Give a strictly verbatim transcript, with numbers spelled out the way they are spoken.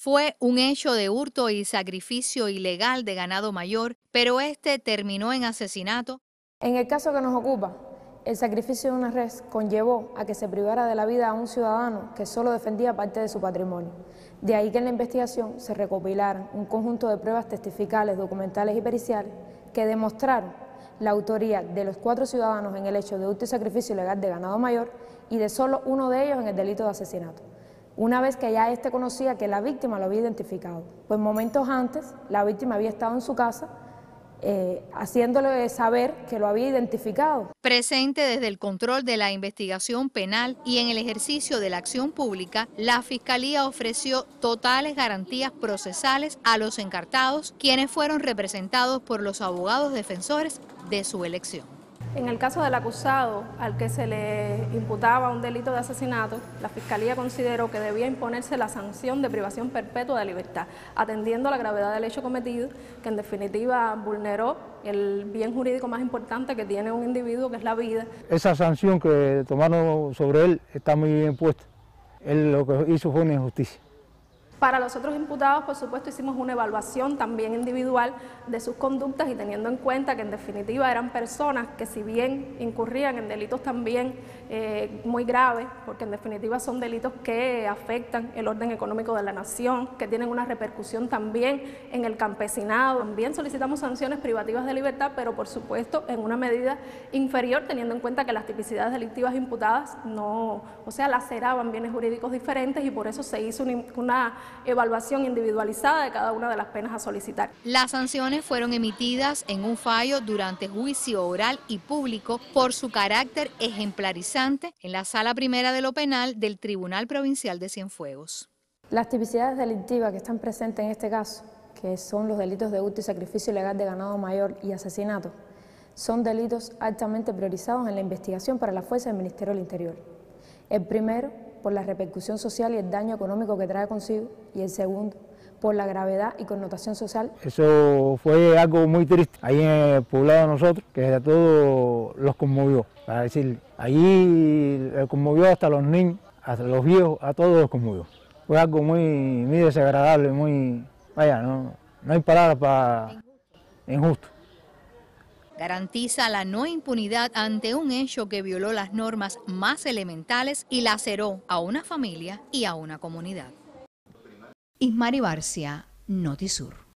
Fue un hecho de hurto y sacrificio ilegal de ganado mayor, pero este terminó en asesinato. En el caso que nos ocupa, el sacrificio de una res conllevó a que se privara de la vida a un ciudadano que solo defendía parte de su patrimonio. De ahí que en la investigación se recopilaran un conjunto de pruebas testificales, documentales y periciales que demostraron la autoría de los cuatro ciudadanos en el hecho de hurto y sacrificio ilegal de ganado mayor y de solo uno de ellos en el delito de asesinato. Una vez que ya éste conocía que la víctima lo había identificado, pues momentos antes la víctima había estado en su casa eh, haciéndole saber que lo había identificado. Presente desde el control de la investigación penal y en el ejercicio de la acción pública, la Fiscalía ofreció totales garantías procesales a los encartados, quienes fueron representados por los abogados defensores de su elección. En el caso del acusado, al que se le imputaba un delito de asesinato, la Fiscalía consideró que debía imponerse la sanción de privación perpetua de libertad, atendiendo a la gravedad del hecho cometido, que en definitiva vulneró el bien jurídico más importante que tiene un individuo, que es la vida. Esa sanción que tomaron sobre él está muy bien puesta. Él lo que hizo fue una injusticia. Para los otros imputados, por supuesto, hicimos una evaluación también individual de sus conductas y teniendo en cuenta que en definitiva eran personas que si bien incurrían en delitos también eh, muy graves, porque en definitiva son delitos que afectan el orden económico de la nación, que tienen una repercusión también en el campesinado. También solicitamos sanciones privativas de libertad, pero por supuesto en una medida inferior, teniendo en cuenta que las tipicidades delictivas imputadas no, o sea, laceraban bienes jurídicos diferentes y por eso se hizo una, una evaluación individualizada de cada una de las penas a solicitar. Las sanciones fueron emitidas en un fallo durante juicio oral y público por su carácter ejemplarizante en la Sala Primera de lo Penal del Tribunal Provincial de Cienfuegos. Las tipicidades delictivas que están presentes en este caso, que son los delitos de hurto y sacrificio ilegal de ganado mayor y asesinato, son delitos altamente priorizados en la investigación para la fuerza del Ministerio del Interior. El primero, por la repercusión social y el daño económico que trae consigo, y el segundo, por la gravedad y connotación social. Eso fue algo muy triste ahí en el poblado de nosotros, que a todos los conmovió, para decir, allí conmovió hasta los niños, hasta los viejos, a todos los conmovió. Fue algo muy, muy desagradable, muy, vaya, no, no hay palabras para injusto. Garantiza la no impunidad ante un hecho que violó las normas más elementales y laceró a una familia y a una comunidad. Ismari Barcia, Notisur.